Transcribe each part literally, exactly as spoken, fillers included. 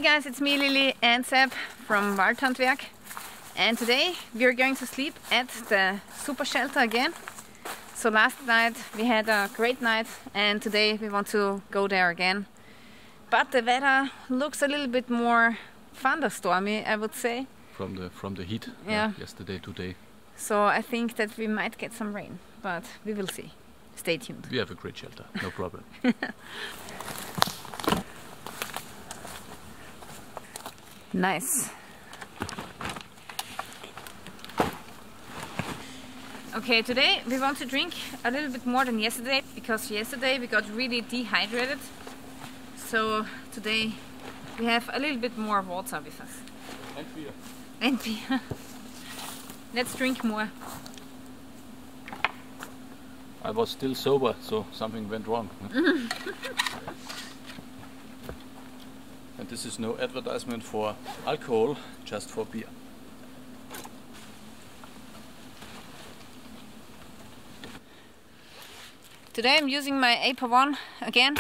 guys, it's me Lily and Seb from Waldhandwerk, and today we are going to sleep at the super shelter again. So last night we had a great night and today we want to go there again. But the weather looks a little bit more thunderstormy, I would say. From the from the heat, yeah. Yeah, yesterday, today. So I think that we might get some rain, but we will see. Stay tuned. We have a great shelter, no problem. Nice. Okay, today we want to drink a little bit more than yesterday, because yesterday we got really dehydrated. So today we have a little bit more water with us. And beer. And beer. Let's drink more. I was still sober, so something went wrong. And this is no advertisement for alcohol, just for beer. Today I'm using my A P A one again.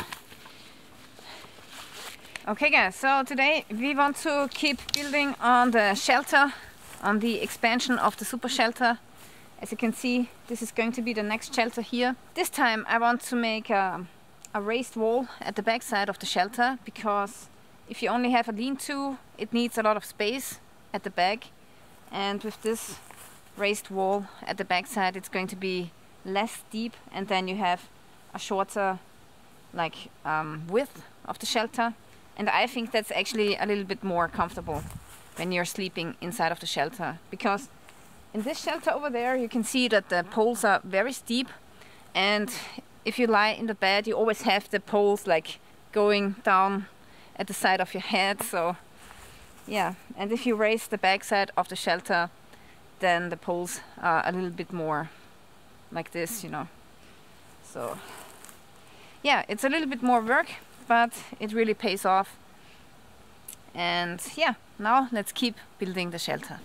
Okay guys, so today we want to keep building on the shelter, on the expansion of the super shelter. As you can see, this is going to be the next shelter here. This time I want to make a, a raised wall at the back side of the shelter, because if you only have a lean-to, it needs a lot of space at the back, and with this raised wall at the back side it's going to be less deep, and then you have a shorter like um, width of the shelter, and I think that's actually a little bit more comfortable when you're sleeping inside of the shelter, because in this shelter over there you can see that the poles are very steep, and if you lie in the bed you always have the poles like going down at the side of your head. So yeah, and if you raise the back side of the shelter, then the poles are a little bit more like this, you know. So yeah, it's a little bit more work, but it really pays off. And yeah, now let's keep building the shelter.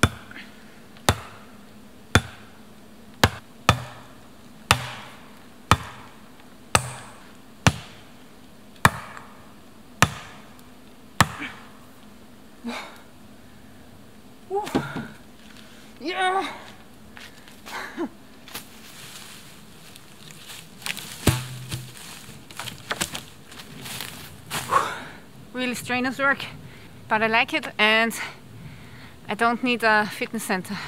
Yeah. Really strenuous work, but I like it, and I don't need a fitness center.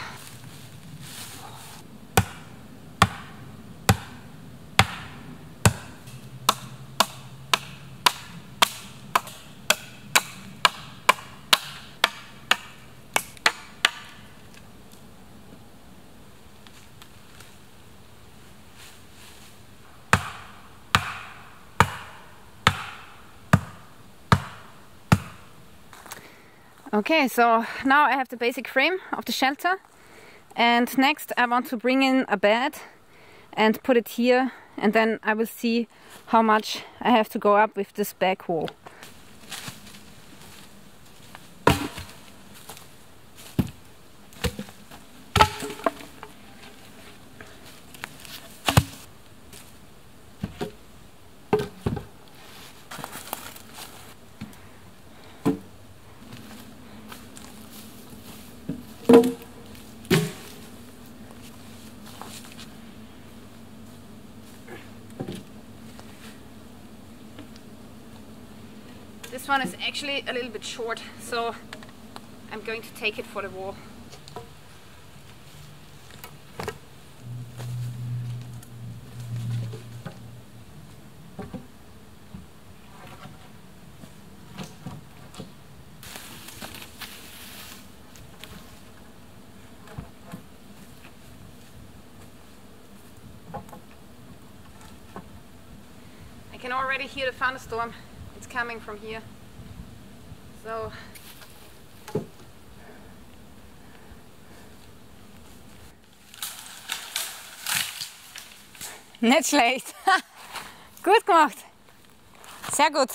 Okay, so now I have the basic frame of the shelter, and next I want to bring in a bed and put it here, and then I will see how much I have to go up with this back wall. This one is actually a little bit short, so I'm going to take it for the wall. I can already hear the thunderstorm. It's coming from here. So nicht schlecht. Gut gemacht. Sehr gut.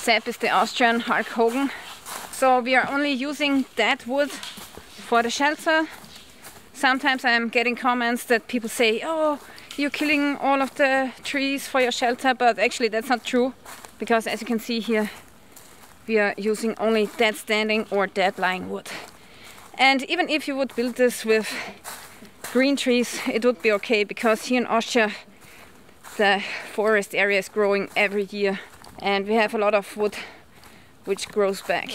Sepp is the Austrian Hulk Hogan. So we are only using that wood for the shelter. Sometimes I'm getting comments that people say, oh, you're killing all of the trees for your shelter, but actually that's not true, because as you can see here, we are using only dead standing or dead lying wood. And even if you would build this with green trees, it would be okay, because here in Austria the forest area is growing every year and we have a lot of wood which grows back.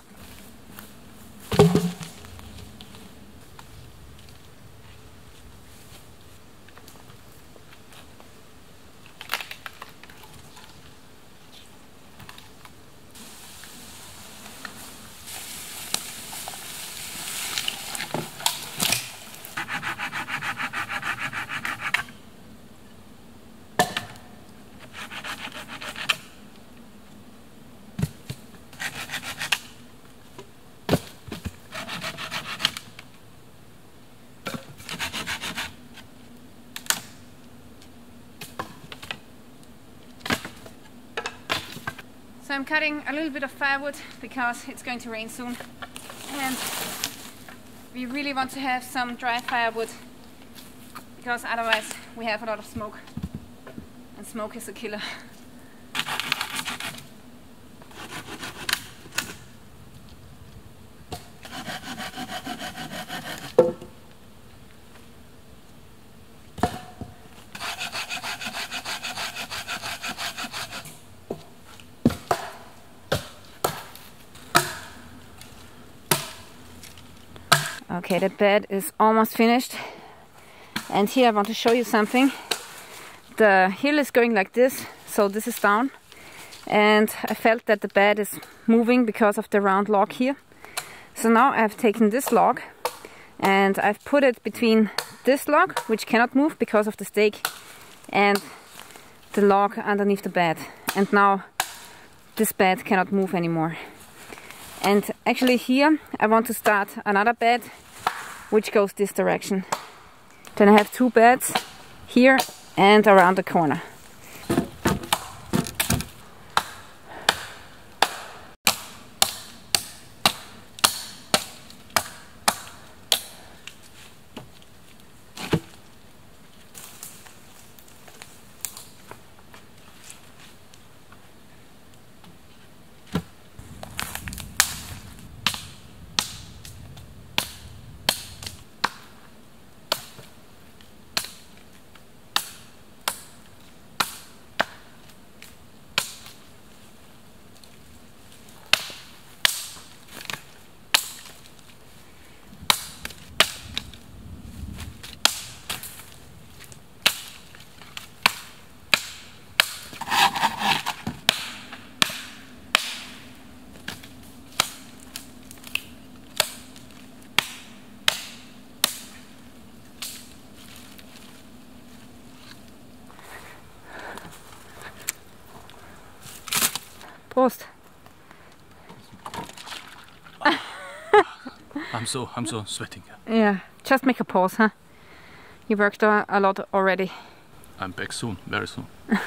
So I'm cutting a little bit of firewood because it's going to rain soon and we really want to have some dry firewood, because otherwise we have a lot of smoke and smoke is a killer. Okay, the bed is almost finished, and here I want to show you something. The hill is going like this, so this is down, and I felt that the bed is moving because of the round log here. So now I've taken this log and I've put it between this log, which cannot move because of the stake, and the log underneath the bed, and now this bed cannot move anymore. And actually here I want to start another bed which goes this direction. Then I have two beds here and around the corner. Prost. I'm so I'm so sweating. Yeah, just make a pause, huh? You worked a, a lot already. I'm back soon, very soon.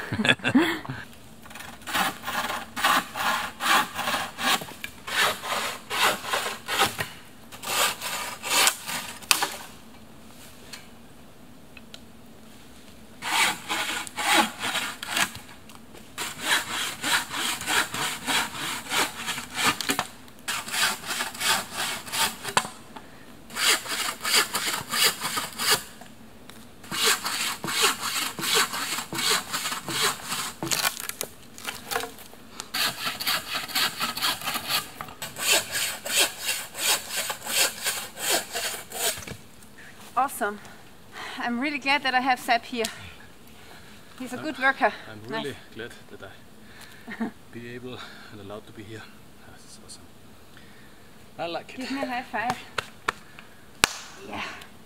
Awesome. I'm really glad that I have Sepp here. He's a good worker. I'm really nice. glad that I be able and allowed to be here. This is awesome. I like it. Give me a high five. Yeah.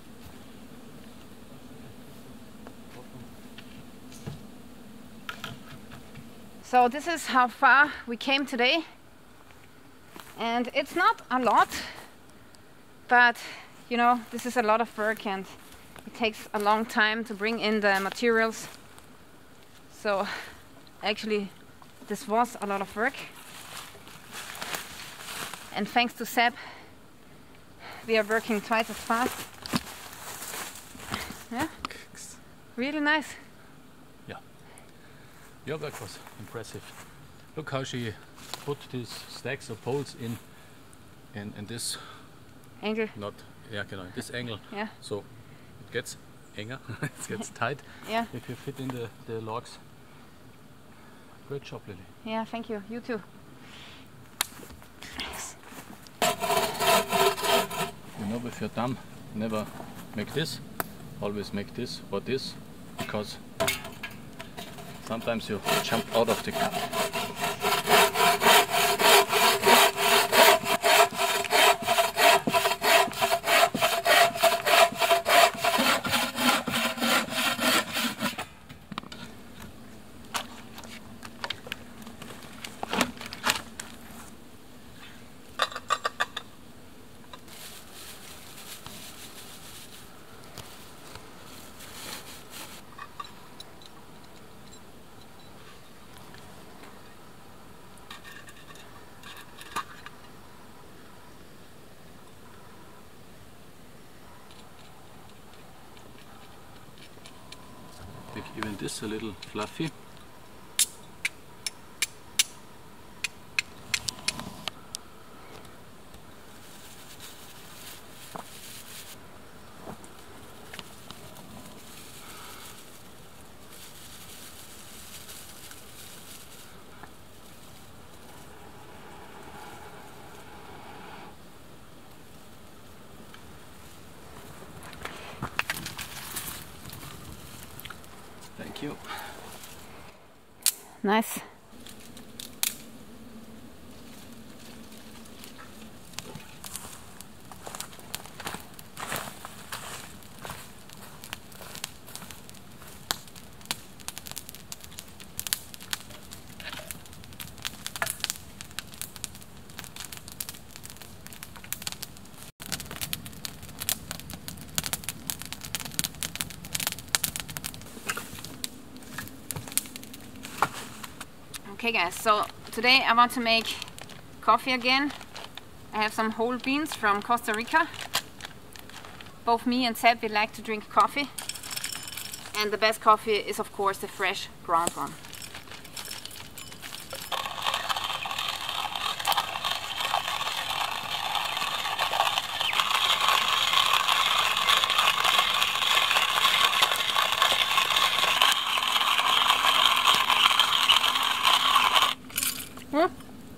So this is how far we came today. And it's not a lot, but you know, this is a lot of work and it takes a long time to bring in the materials. So actually this was a lot of work. And thanks to Seb, we are working twice as fast. Yeah, really nice. Yeah, your work was impressive. Look how she put these stacks of poles in, in, in this Angle. not yeah, genau, this angle. Yeah. So it gets enger, it gets tight. Yeah. If you fit in the, the logs. Great job, Lily. Yeah, thank you. You too. You know, with your thumb, never make this. Always make this or this, because sometimes you jump out of the cup. Make even this a little fluffy. Thank you. Nice. Okay guys, so today I want to make coffee again. I have some whole beans from Costa Rica. Both me and Seb, we like to drink coffee. And the best coffee is of course the fresh ground one. Hmm?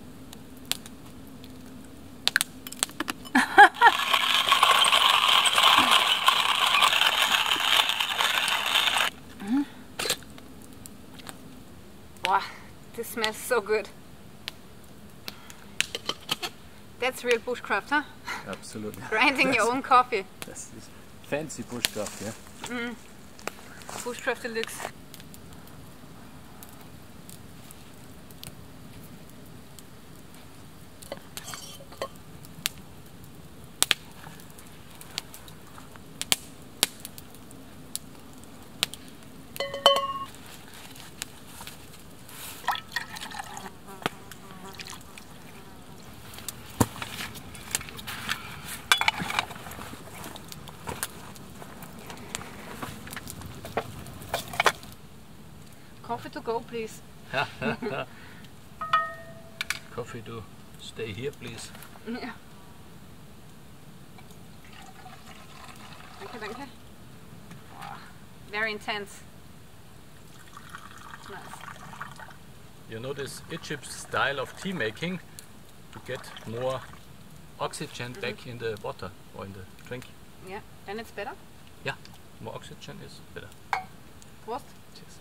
Mm. Wow, this smells so good. That's real bushcraft, huh? Absolutely. Grinding your own coffee. Das ist fancy bushcraft, yeah? Mm. Bushcraft deluxe. Coffee to go, please. Coffee to stay here, please. Ja. Danke, danke. Wow. Very intense. Nice. You know this Egypt style of tea making to get more oxygen mm-hmm. back in the water or in the drink. Yeah, then it's better? Yeah, more oxygen is better. Prost. Cheers.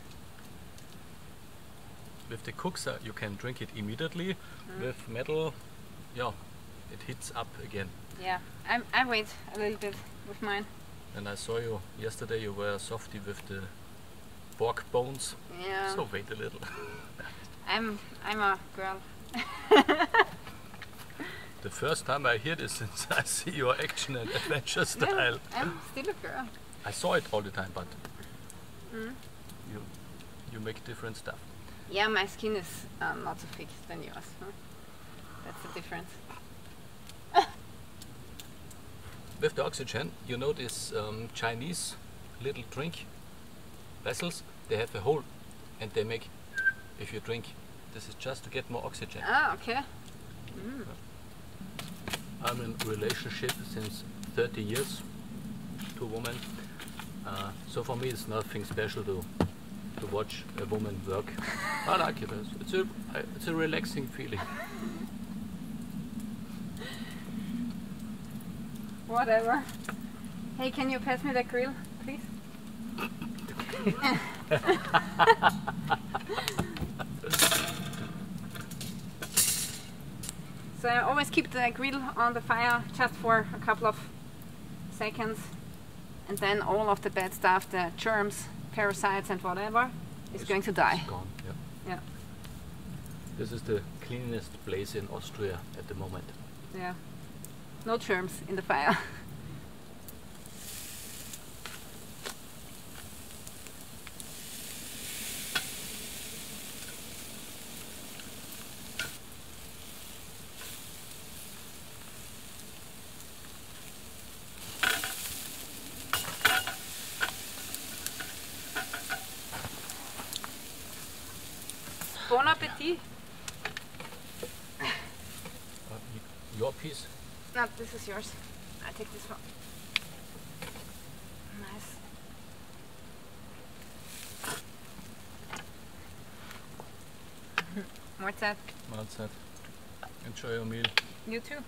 With the Kuxa you can drink it immediately. Mm. With metal, yeah, it heats up again. Yeah, I, I wait a little bit with mine. And I saw you yesterday, you were softy with the pork bones. Yeah. So wait a little. I'm I'm a girl. The first time I hear this since I see your action and adventure style. Yeah, I'm still a girl. I saw it all the time, but mm. you you make different stuff. Yeah, my skin is uh, not so thick than yours. Huh? That's the difference. with the oxygen, you know these um, Chinese little drink vessels, they have a hole and they make, if you drink, this is just to get more oxygen. Ah, okay. Mm. I'm in a relationship since thirty years to a woman. Uh, so for me it's nothing special to to watch a woman work. I like it. It's a, it's a relaxing feeling. Whatever. Hey, can you pass me the grill, please? So I always keep the grill on the fire just for a couple of seconds, and then all of the bad stuff, the germs, parasites and whatever, is It's- going to die. It's gone, yeah. Yeah, This is the cleanest place in Austria at the moment. yeah. No germs in the fire. Bon appetit! Uh, y- your piece? No, this is yours. I take this one. Nice. Mahlzeit. Mahlzeit. Enjoy your meal. You too.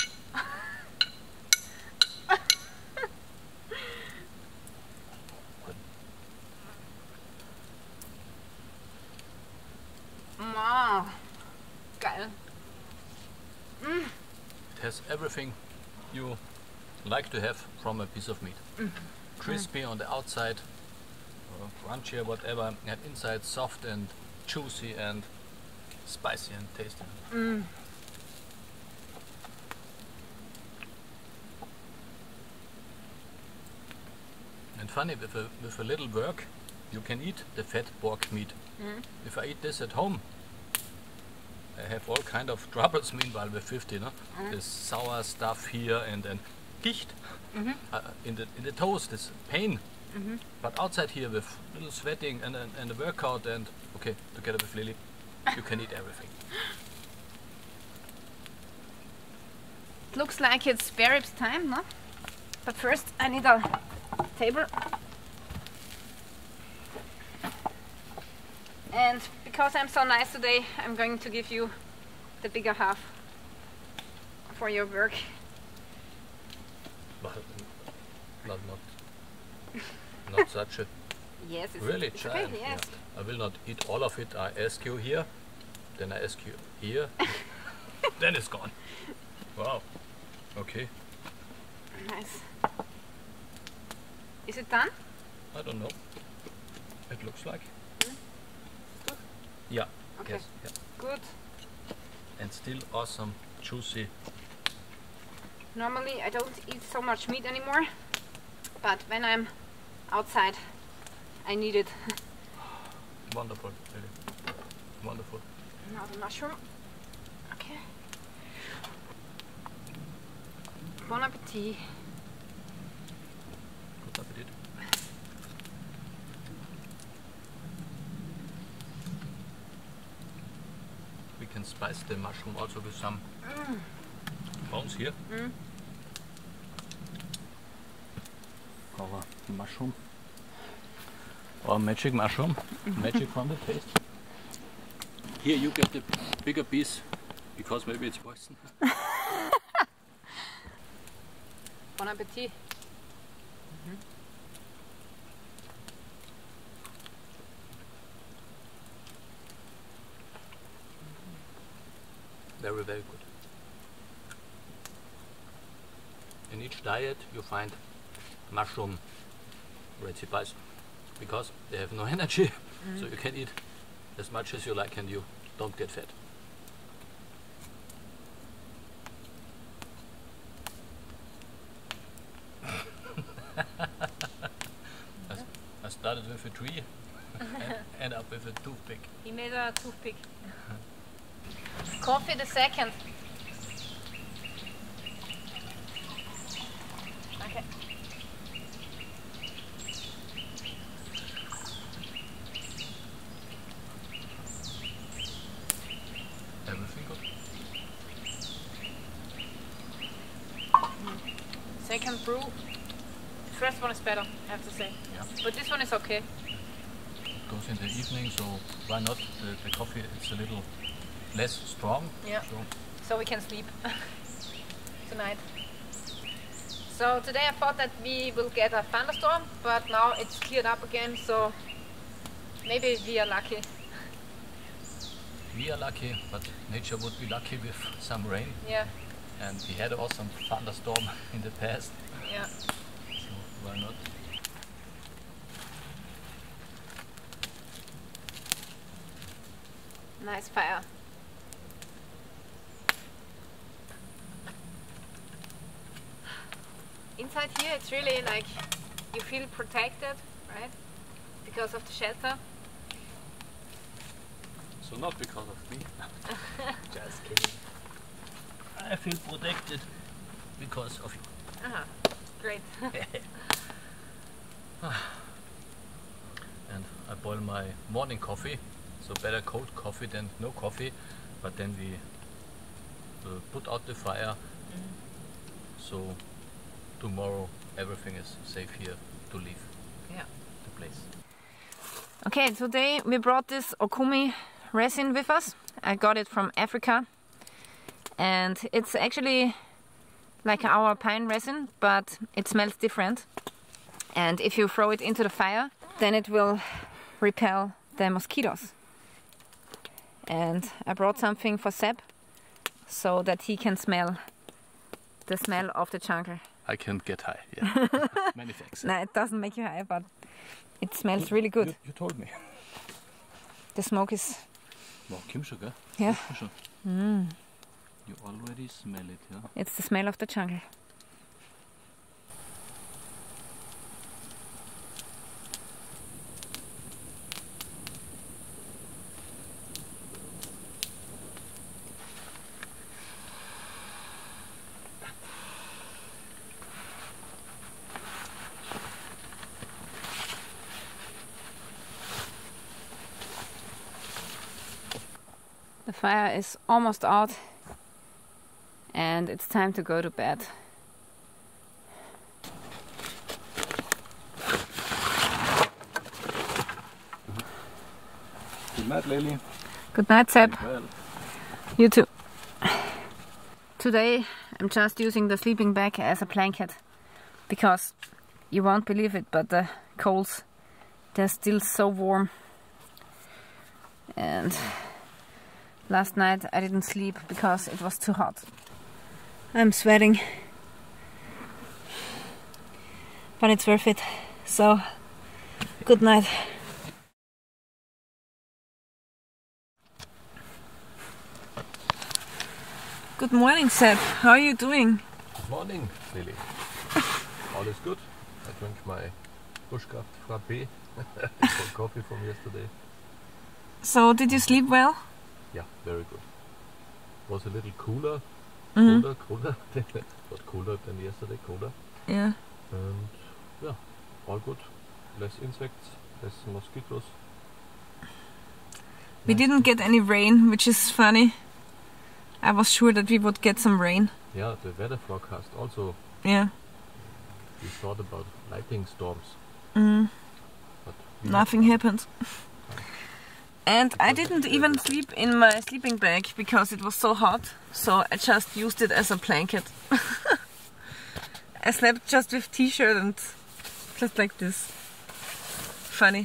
Wow. Geil. Mm. It has everything you like to have from a piece of meat. Crispy on the outside, uh, crunchy or whatever, and inside soft and juicy and spicy and tasty. Mm. And funny, with a, with a little work, you can eat the fat pork meat. Mm. If I eat this at home, I have all kind of troubles meanwhile with fifty, no? Mm. This sour stuff here and and Gicht Mhm. uh, in the in the toes, this pain. Mhm. But outside here with little sweating and and, and a workout and okay, together with Lily, you can eat everything. It looks like it's spare ribs time, no? But first I need a table. And because I'm so nice today, I'm going to give you the bigger half for your work. But not not not such a Yes, it's, really it's okay, giant. yes. Yeah. I will not eat all of it. I ask you here, then I ask you here, then it's gone. Wow. Okay. Nice. Is it done? I don't know. It looks like. Mm. Good. Yeah. Okay. Yes. Yeah. Good. And still awesome, juicy. Normally I don't eat so much meat anymore, but when I'm outside I need it. Wonderful. Really. Wonderful. Now the mushroom. Okay. Bon appetit. Good appetit. We can spice the mushroom also with some Mm. bones here. Mm. Our mushroom. Our magic mushroom. Magic from the taste. Here you get the bigger piece because maybe it's poison. Bon appetit. Very, very good. In each diet you find mushroom recipes because they have no energy, so you can eat as much as you like and you don't get fat. I, s- I started with a tree and end up with a toothpick. He made a toothpick. Coffee the second. second brew. The first one is better, I have to say. Yeah. But this one is okay. Goes in the evening, so why not? The, the coffee it's a little less strong. Yeah. So, So we can sleep tonight. So today I thought that we will get a thunderstorm, but now it's cleared up again, so maybe we are lucky. we are lucky, but nature would be lucky with some rain. Yeah, And we had also some thunderstorm in the past, yeah. so why not? Nice fire. Inside here it's really like you feel protected, right? Because of the shelter. So not because of me. Just kidding. I feel protected because of you. Uh-huh. Great. And I boil my morning coffee, so better cold coffee than no coffee, but then we uh, put out the fire, Mm. so tomorrow everything is safe here to leave Yeah. the place. Okay, today we brought this Okumi resin with us. I got it from Africa, and it's actually like our pine resin, but it smells different. And if you throw it into the fire, then it will repel the mosquitoes. And I brought something for Seb so that he can smell the smell of the jungle. I can get high, yeah. Many thanks. No, it doesn't make you high, but it smells really good. You, you told me. The smoke is... Wow, Kimsugar. Yeah. Mm. You already smell it, yeah? It's the smell of the jungle. The fire is almost out and it's time to go to bed. Good night, Lily. Good night, Seb. Well. You too. Today I'm just using the sleeping bag as a blanket because you won't believe it, but the coals, they're still so warm. And last night I didn't sleep because it was too hot. I'm sweating, but it's worth it. So, good night. Good morning, Seb. How are you doing? Good morning, Lily. All is good. I drink my Bushcraft Frappe, coffee from yesterday. So, did you sleep well? Yeah, very good. Was a little cooler, Mm-hmm. colder, colder, not cooler than yesterday, colder. Yeah. And yeah, all good. Less insects, less mosquitoes. We didn't get any rain, which is funny. I was sure that we would get some rain. Yeah, the weather forecast also, Yeah. we thought about lightning storms. Mm. But we Nothing happened. And I didn't even sleep in my sleeping bag because it was so hot, so I just used it as a blanket. I slept just with t-shirt and just like this. Funny.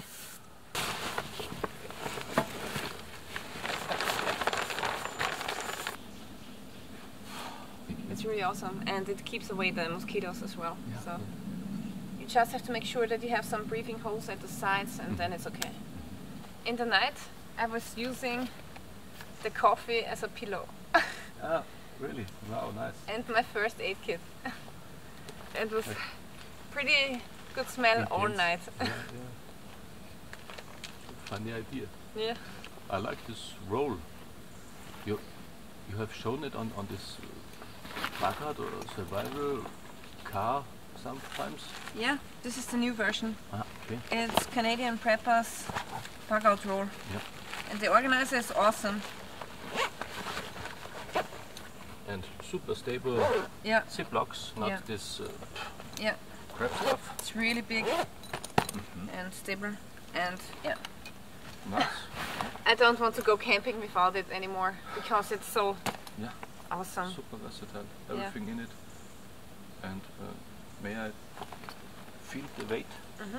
It's really awesome, and it keeps away the mosquitoes as well. Yeah. So you just have to make sure that you have some breathing holes at the sides, and then it's okay. In the night, I was using the coffee as a pillow Ah, really? Wow, nice. and my first aid kit. It was pretty good smell all Intense. night. Yeah, yeah. Funny idea. Yeah. I like this roll. You you have shown it on, on this uh, placard or survival car sometimes. Yeah, this is the new version. Ah, okay. It's Canadian Preppers bug out roll. Yep. And the organizer is awesome. and super stable Yeah. Ziplocs, not Yeah. this uh, Yeah. crap stuff. It's really big Mm-hmm. and stable, and yeah. Nice. I don't want to go camping without it anymore because it's so Yeah. awesome. Super versatile. Yeah. Everything in it. And uh, may I feel the weight? Mm-hmm.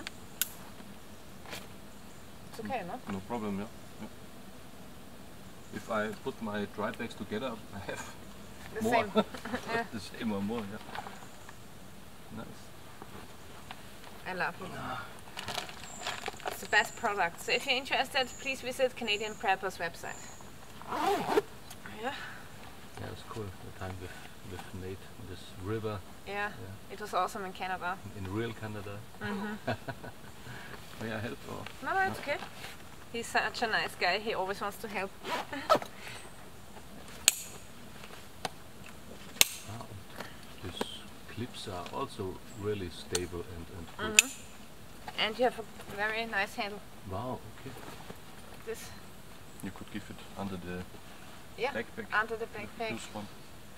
It's okay, no? No problem, yeah. yeah. If I put my dry bags together, I have The more. same. Yeah. The same or more, yeah. Nice. I love it. It's the best product. So if you're interested, please visit Canadian Preppers website. Yeah. Yeah, it's cool. The time with with Nate on this river Yeah. Yeah. It was awesome in Canada. in real Canada. Mm-hmm. May I help? Or? No, no, it's okay. He's such a nice guy. He always wants to help. Ah, and these clips are also really stable and, and good. Mm-hmm. And you have a very nice handle. Wow, okay. This You could give it under the Yeah. backpack. under the backpack. This one.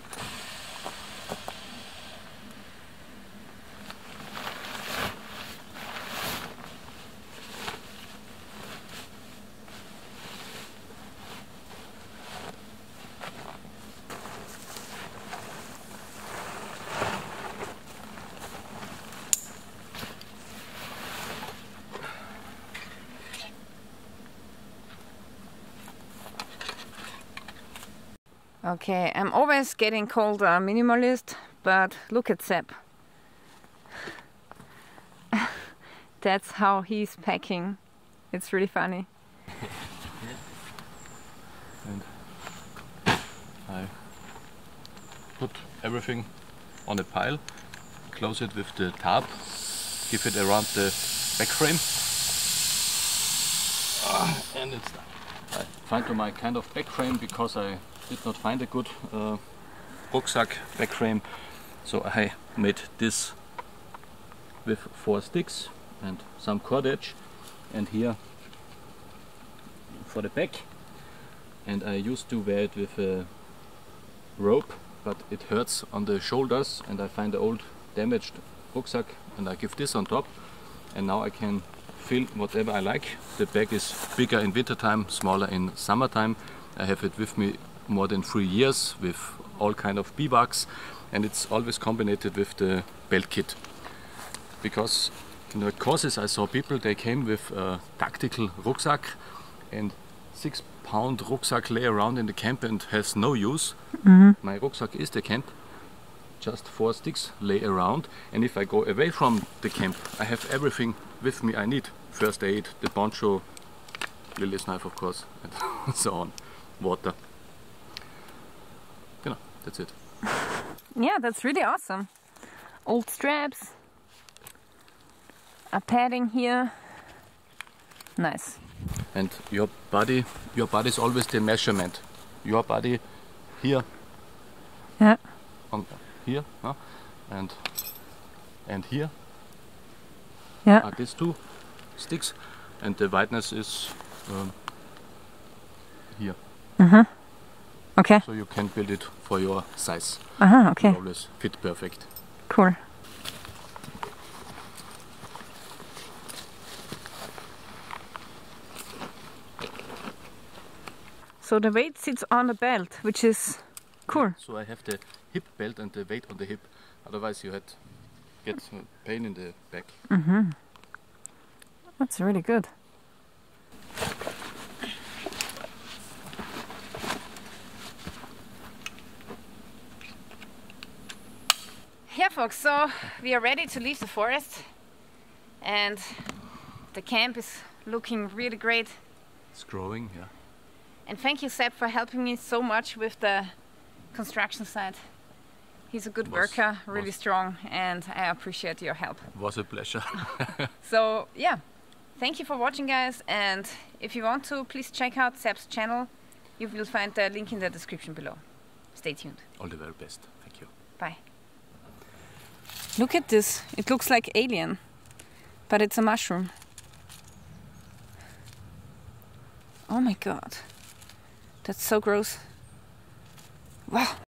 Okay, I'm always getting called a minimalist, but look at Sepp. That's how he's packing. It's really funny. And I put everything on a pile, close it with the tarp, give it around the back frame, ah, and it's done. I find to my kind of back frame because I did not find a good uh, rucksack back frame, so I made this with four sticks and some cordage, and here for the back. And I used to wear it with a rope, but it hurts on the shoulders, and I find the old damaged rucksack and I give this on top, and now I can fill whatever I like. The bag is bigger in winter time, smaller in summertime. I have it with me more than three years with all kind of bivouacs, and it's always combined with the belt kit. Because in the courses I saw people, they came with a tactical rucksack, and six pound rucksack lay around in the camp and has no use. Mm-hmm. My rucksack is the camp, just four sticks lay around, and if I go away from the camp, I have everything with me I need. First aid, the poncho, Lily's knife of course, and so on, water. You know, that's it. Yeah, that's really awesome. Old straps, a padding here. Nice. And your body, your body is always the measurement. Your body here, Yeah. on here, huh? and and here Yeah. are these two sticks, and the wideness is um, here. Okay. So you can build it for your size. Uh-huh, okay. It always fit perfect. Cool. So the weight sits on the belt, which is cool. So I have the hip belt and the weight on the hip. Otherwise you had get uh, pain in the back. Mm-hmm. That's really good. Yeah, folks, so we are ready to leave the forest, and the camp is looking really great. It's growing, yeah. And thank you, Sepp, for helping me so much with the construction site. He's a good Was- worker, really was- strong, and I appreciate your help. Was a pleasure. So yeah, thank you for watching, guys, and if you want to, please check out Sepp's channel. You will find the link in the description below. Stay tuned. All the very best. Thank you. Bye. Look at this. It looks like alien, but it's a mushroom. Oh my god. That's so gross. Wow.